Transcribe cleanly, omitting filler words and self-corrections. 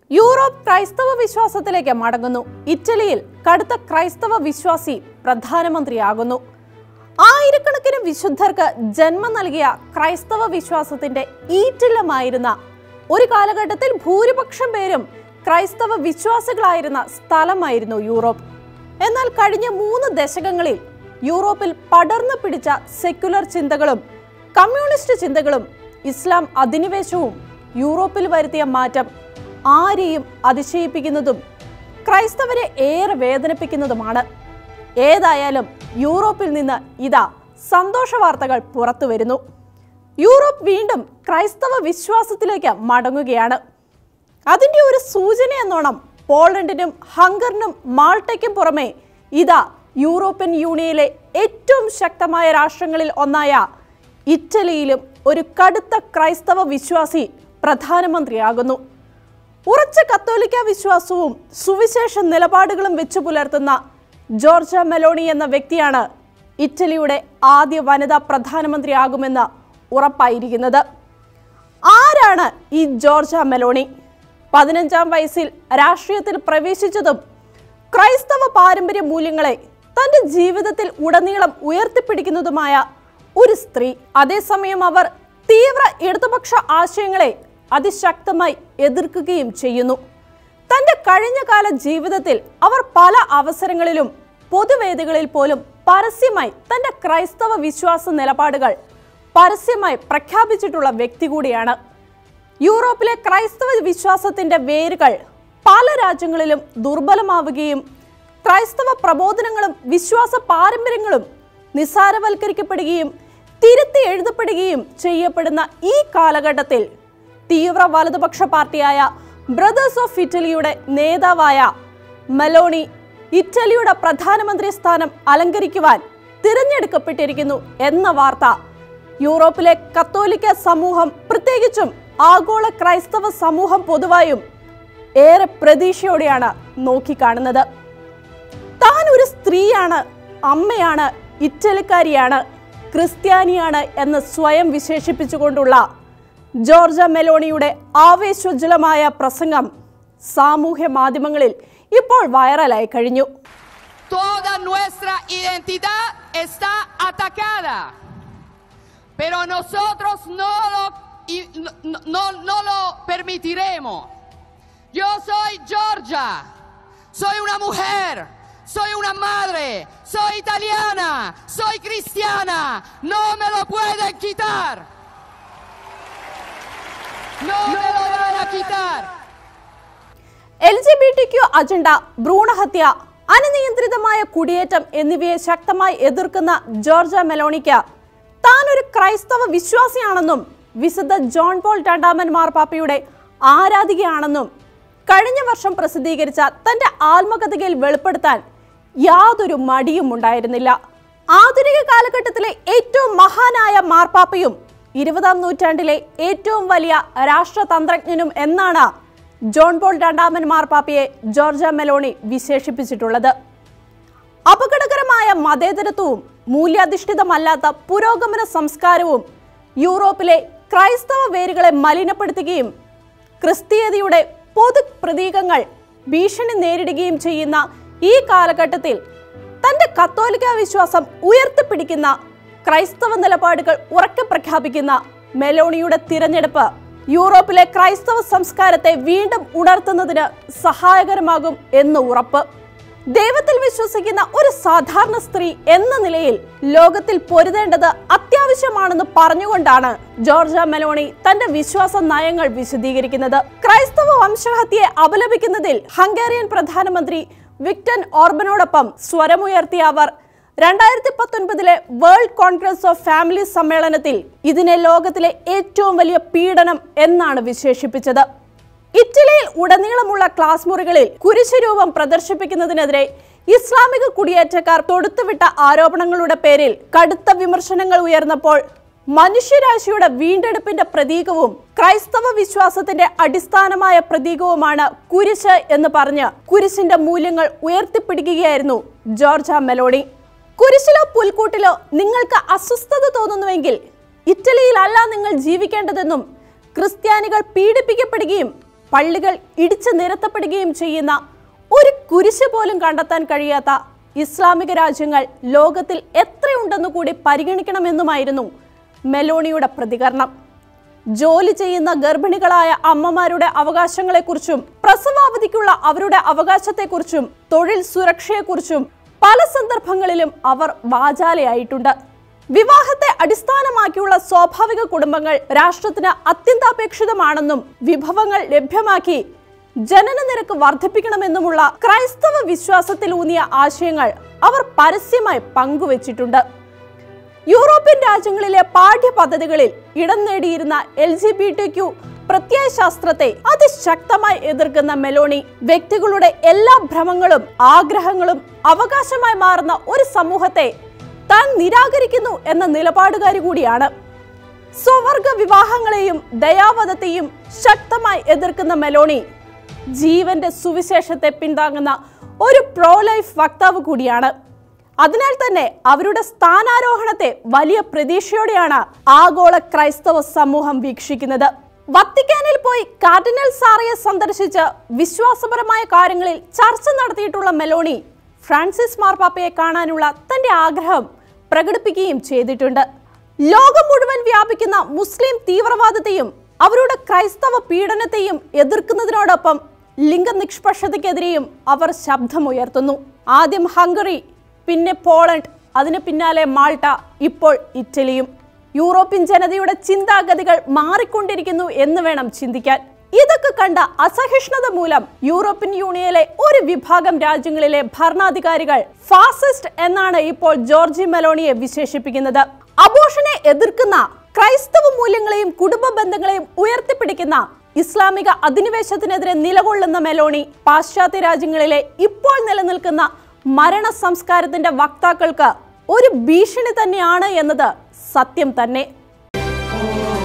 Europe ക്രൈസ്തവ വിശ്വാസത്തിലേക്ക് മടങ്ങുന്നു. ഇറ്റലിയിൽ കടുത്ത ക്രൈസ്തവ വിശ്വാസി പ്രധാനമന്ത്രിയാകുന്നു. ആയിരക്കണക്കിന് വിശുദ്ധർക്ക് ജന്മം നൽകിയ ക്രൈസ്തവ വിശ്വാസത്തിന്റെ ഈറ്റില്ലമായിരുന്ന ഒരു കാലഘട്ടത്തിൽ ഭൂരിപക്ഷം പേരും ക്രൈസ്തവ വിശ്വാസികളായിരുന്ന സ്ഥലമായിരുന്നു യൂറോപ്പ്. എന്നാൽ കഴിഞ്ഞ 3 ദശകങ്ങളിൽ യൂറോപ്പിൽ പടർന്നു പിടിച്ച സെക്യുലർ ചിന്തകളും കമ്മ്യൂണിസ്റ്റ് ചിന്തകളും ഇസ്ലാം അധിനിവേശവും യൂറോപ്പിൽ വരുത്തിയ മാറ്റം ആരെയും അതിശയിപ്പിക്കുന്നതും ക്രൈസ്തവരെ ഏറെ വേദനിപ്പിക്കുന്നതുമാണ്. ഏതായാലും യൂറോപ്പിൽ നിന്ന് ഇതാ സന്തോഷ വാർത്തകൾ പുറത്തു വരുന്നു. യൂറോപ്പ് വീണ്ടും ക്രൈസ്തവ വിശ്വാസത്തിലേക്ക് മടങ്ങുകയാണ്. അതിൻ്റെ ഒരു സൂചന എന്നോണം പോളണ്ടിനും ഹംഗറിനും മാൾട്ടയ്ക്കും പുറമെ ഇതാ യൂറോപ്യൻ യൂണിയനിലെ ഏറ്റവും ശക്തമായ രാഷ്ട്രങ്ങളിൽ ഒന്നായ ഇറ്റലിയിലും ഒരു കടുത്ത ക്രൈസ്തവ വിശ്വാസി പ്രധാനമന്ത്രിയാകുന്നു. ഉറച്ച കത്തോലിക്ക വിശ്വാസവും സുവിശേഷ നിലപാടുകളും വെച്ചു പുലർത്തുന്ന ജോർജ മെലോണി എന്ന വ്യക്തിയാണ് ഇറ്റലിയുടെ ആദ്യ വനിതാ പ്രധാനമന്ത്രിയാകുമെന്ന് ഉറപ്പായിരിക്കുന്നത്. ആരാണ് ഈ ജോർജ മെലോണി? 15-ാം വയസ്സിൽ രാഷ്ട്രീയത്തിൽ പ്രവേശിച്ചതും ക്രൈസ്തവ പാരമ്പര്യ മൂല്യങ്ങളെ തൻ്റെ ജീവിതത്തിൽ ഉടനീളം ഉയർത്തിപ്പിടിക്കുന്നതുമായ ഒരു സ്ത്രീ. അതേസമയം അവർ തീവ്ര ഇടതുപക്ഷ ആശയങ്ങളെ അതിശക്തമായി എതിർക്കുകയും ചെയ്യുന്നു. തൻ്റെ കഴിഞ്ഞകാല ജീവിതത്തിൽ അവർ പല അവസരങ്ങളിലും പൊതുവേദികളിൽ പോലും പരസ്യമായി തൻ്റെ ക്രൈസ്തവ വിശ്വാസ നിലപാടുകൾ പരസ്യമായി പ്രഖ്യാപിച്ചിട്ടുള്ള വ്യക്തി കൂടിയാണ്. യൂറോപ്പിലെ ക്രൈസ്തവ വിശ്വാസത്തിന്റെ വേരുകൾ പല രാജ്യങ്ങളിലും ദുർബലമാവുകയും ക്രൈസ്തവ പ്രബോധനങ്ങളും വിശ്വാസ പാരമ്പര്യങ്ങളും നിസ്സാരവൽക്കരിക്കപ്പെടുകയും തിരുത്തി എഴുതപ്പെടുകയും ചെയ്യപ്പെടുന്ന ഈ കാലഘട്ടത്തിൽ തീവ്ര വലതുപക്ഷ പാർട്ടിയായ ബ്രദേഴ്സ് ഓഫ് ഇറ്റലിയുടെ നേതാവായ മെലോണി ഇറ്റലിയുടെ പ്രധാനമന്ത്രി സ്ഥാനം അലങ്കരിക്കുവാൻ തിരഞ്ഞെടുക്കപ്പെട്ടിരിക്കുന്നു എന്ന വാർത്ത യൂറോപ്പിലെ കത്തോലിക്ക സമൂഹം, പ്രത്യേകിച്ചും ആഗോള ക്രൈസ്തവ സമൂഹം പൊതുവായും ഏറെ പ്രതീക്ഷയോടെയാണ് നോക്കിക്കാണുന്നത്. താൻ ഒരു സ്ത്രീയാണ്, അമ്മയാണ്, ഇറ്റലിക്കാരിയാണ്, ക്രിസ്ത്യാനിയാണ് എന്ന് സ്വയം വിശേഷിപ്പിച്ചുകൊണ്ടുള്ള ജോർജ മെലോണിയുടെ ആവേശോജ്വലമായ പ്രസംഗം സാമൂഹ്യ മാധ്യമങ്ങളിൽ ഇപ്പോൾ വൈറലായി കഴിഞ്ഞു. Toda nuestra identidad está atacada, pero nosotros no lo permitiremos. Yo soy Georgia, soy una mujer, soy una madre, soy italiana, soy cristiana, no me lo pueden quitar. No me lo van a quitar. LGBTQ agenda, ഭ്രൂണഹത്യ, അനിയന്ത്രിതമായ കുടിയേറ്റം എന്നിവയെ ശക്തമായി എതിർക്കുന്ന ജോർജ മെലോണിക്ക് താൻ ഒരു ക്രൈസ്തവ വിശ്വാസിയാണെന്നും വിശുദ്ധ ജോൺ പോൾ 2 മാർപ്പാപ്പയുടെ ആരാധികയാണെന്നും കഴിഞ്ഞ വർഷം പ്രസിദ്ധീകരിച്ച തന്റെ ആത്മകഥയിൽ വെളിപ്പെടുത്താൻ യാതൊരു മടിയും ഉണ്ടായിരുന്നില്ല. ആധുനിക കാലഘട്ടത്തിലെ ഏറ്റവും മഹാനായ മാർപ്പാപ്പയും 20-ാം നൂറ്റാണ്ടിലെ ഏറ്റവും വലിയ രാഷ്ട്രതന്ത്രജ്ഞനും എന്നാണ് ജോൺ പോൾ 2 മാർപ്പാപ്പയെ ജോർജ മെലോണി വിശേഷിപ്പിച്ചിട്ടുള്ളത്. അപകടകരമായ മതേതരത്വവും മൂല്യാധിഷ്ഠിതമല്ലാത്ത പുരോഗമന സംസ്കാരവും യൂറോപ്പിലെ ക്രൈസ്തവ വേരുകളെ മലിനപ്പെടുത്തുകയും ക്രിസ്തീയതയുടെ പൊതു പ്രതീകങ്ങൾ ഭീഷണി നേരിടുകയും ചെയ്യുന്ന ഈ കാലഘട്ടത്തിൽ തന്റെ കത്തോലിക്ക വിശ്വാസം ഉയർത്തിപ്പിടിക്കുന്ന ക്രൈസ്തവ നിലപാടുകൾ ഉറക്കെ പ്രഖ്യാപിക്കുന്ന മെലോണിയുടെ തിരഞ്ഞെടുപ്പ് യൂറോപ്പിലെ ക്രൈസ്തവ സംസ്കാരത്തെ വീണ്ടും ഉണർത്തുന്നതിന് സഹായകരമാകും എന്ന് ഉറപ്പ്. ദൈവത്തിൽ വിശ്വസിക്കുന്ന ഒരു സാധാരണ സ്ത്രീ എന്ന നിലയിൽ ലോകത്തിൽ പൊരുതേണ്ടത് അത്യാവശ്യമാണെന്ന് പറഞ്ഞുകൊണ്ടാണ് ജോർജ മെലോണി തന്റെ വിശ്വാസ നയങ്ങൾ വിശദീകരിക്കുന്നത്. ക്രൈസ്തവ വംശഹത്യയെ അപലപിക്കുന്നതിൽ ഹംഗേറിയൻ പ്രധാനമന്ത്രി വിക്ടർ ഓർബനോടൊപ്പം സ്വരമുയർത്തിയ അവർ 2019 വേൾഡ് കോൺഗ്രസ് ഓഫ് ഫാമിലി സമ്മേളനത്തിൽ ഇതിനെ ലോകത്തിലെ ഏറ്റവും വലിയ പീഡനം എന്നാണ് വിശേഷിപ്പിച്ചത്. ഇറ്റലിയിൽ ഉടനീളമുള്ള ക്ലാസ് മുറികളിൽ കുരിശ് രൂപം പ്രദർശിപ്പിക്കുന്നതിനെതിരെ ഇസ്ലാമിക കുടിയേറ്റക്കാർ തൊടുത്തുവിട്ട ആരോപണങ്ങളുടെ പേരിൽ കടുത്ത വിമർശനങ്ങൾ ഉയർന്നപ്പോൾ മനുഷ്യരാശിയുടെ വീണ്ടെടുപ്പിന്റെ പ്രതീകവും ക്രൈസ്തവ വിശ്വാസത്തിന്റെ അടിസ്ഥാനമായ പ്രതീകവുമാണ് കുരിശ് എന്ന് പറഞ്ഞ് കുരിശിന്റെ മൂല്യങ്ങൾ ഉയർത്തിപ്പിടിക്കുകയായിരുന്നു ജോർജ മെലോണി. കുരിശിലോ പുൽക്കൂട്ടിലോ നിങ്ങൾക്ക് അസ്വസ്ഥത തോന്നുന്നുവെങ്കിൽ ഇറ്റലിയിലല്ല നിങ്ങൾ ജീവിക്കേണ്ടതെന്നും ക്രിസ്ത്യാനികൾ പീഡിപ്പിക്കപ്പെടുകയും പള്ളികൾ ഇടിച്ചു നിരത്തപ്പെടുകയും ചെയ്യുന്ന ഒരു കുരിശ് പോലും കണ്ടെത്താൻ കഴിയാത്ത ഇസ്ലാമിക രാജ്യങ്ങൾ ലോകത്തിൽ എത്രയുണ്ടെന്നു കൂടി പരിഗണിക്കണമെന്നുമായിരുന്നു മെലോണിയുടെ പ്രതികരണം. ജോലി ചെയ്യുന്ന ഗർഭിണികളായ അമ്മമാരുടെ അവകാശങ്ങളെക്കുറിച്ചും പ്രസവാവധിക്കുള്ള അവരുടെ അവകാശത്തെക്കുറിച്ചും തൊഴിൽ സുരക്ഷയെക്കുറിച്ചും പല സന്ദർഭങ്ങളിലും അവർ വാചാലയായിട്ടുണ്ട്. വിവാഹത്തെ അടിസ്ഥാനമാക്കിയുള്ള സ്വാഭാവിക കുടുംബങ്ങൾ രാഷ്ട്രത്തിന് അത്യന്താപേക്ഷിതമാണെന്നും വിഭവങ്ങൾ ലഭ്യമാക്കി ജനന നിരക്ക് വർദ്ധിപ്പിക്കണമെന്നുമുള്ള ക്രൈസ്തവ വിശ്വാസത്തിലൂന്നിയ ആശയങ്ങൾ അവർ പരസ്യമായി പങ്കുവച്ചിട്ടുണ്ട്. യൂറോപ്യൻ രാജ്യങ്ങളിലെ പാഠ്യപദ്ധതികളിൽ ഇടം നേടിയിരുന്ന LGBTQ പ്രത്യയശാസ്ത്രത്തെ അതിശക്തമായി എതിർക്കുന്ന മെലോണി വ്യക്തികളുടെ എല്ലാ ഭ്രമങ്ങളും ആഗ്രഹങ്ങളും അവകാശമായി മാറുന്ന ഒരു സമൂഹത്തെ താൻ നിരാകരിക്കുന്നു എന്ന നിലപാടുകാരി കൂടിയാണ്. സ്വവർഗ വിവാഹങ്ങളെയും ദയാവധത്തെയും ശക്തമായി എതിർക്കുന്ന മെലോണി ജീവന്റെ സുവിശേഷത്തെ പിന്താങ്ങുന്ന ഒരു പ്രോ ലൈഫ് വക്താവ് കൂടിയാണ്. അതിനാൽ തന്നെ അവരുടെ സ്ഥാനാരോഹണത്തെ വലിയ പ്രതീക്ഷയോടെയാണ് ആഗോള ക്രൈസ്തവ സമൂഹം വീക്ഷിക്കുന്നത്. വത്തിക്കാനിൽ പോയി കാർഡിനൽ സാറയെ സന്ദർശിച്ച് വിശ്വാസപരമായ കാര്യങ്ങളിൽ ചർച്ച നടത്തിയിട്ടുള്ള മെലോണി ഫ്രാൻസിസ് മാർപ്പാപ്പയെ കാണാനുള്ള തന്റെ ആഗ്രഹം പ്രകടിപ്പിക്കുകയും ചെയ്തിട്ടുണ്ട്. ലോകം മുഴുവൻ വ്യാപിക്കുന്ന മുസ്ലിം തീവ്രവാദത്തെയും അവരുടെ ക്രൈസ്തവ പീഡനത്തെയും എതിർക്കുന്നതിനോടൊപ്പം ലിംഗനിഷ്പക്ഷതയ്ക്കെതിരെയും അവർ ശബ്ദമുയർത്തുന്നു. ആദ്യം ഹംഗറി, പിന്നെ പോളണ്ട്, അതിന് പിന്നാലെ മാൾട്ട, ഇപ്പോൾ ഇറ്റലിയും. യൂറോപ്യൻ ജനതയുടെ ചിന്താഗതികൾ മാറിക്കൊണ്ടിരിക്കുന്നു എന്ന് വേണം ചിന്തിക്കാൻ. ഇതൊക്കെ കണ്ട അസഹിഷ്ണുത മൂലം യൂറോപ്യൻ യൂണിയനിലെ ഒരു വിഭാഗം രാജ്യങ്ങളിലെ ഭരണാധികാരികൾ ഫാസിസ്റ്റ് എന്നാണ് ഇപ്പോൾ ജോർജി മെലോണിയെ വിശേഷിപ്പിക്കുന്നത്. അബോർഷനെ എതിർക്കുന്ന, ക്രൈസ്തവ മൂല്യങ്ങളെയും കുടുംബ ബന്ധങ്ങളെയും ഉയർത്തിപ്പിടിക്കുന്ന ഇസ്ലാമിക അധിനിവേശത്തിനെതിരെ നിലകൊള്ളുന്ന മെലോണി പാശ്ചാത്യ രാജ്യങ്ങളിലെ ഇപ്പോൾ നിലനിൽക്കുന്ന മരണ സംസ്കാരത്തിന്റെ വക്താക്കൾക്ക് ഒരു ഭീഷണി തന്നെയാണ് എന്നത് സത്യം തന്നെ.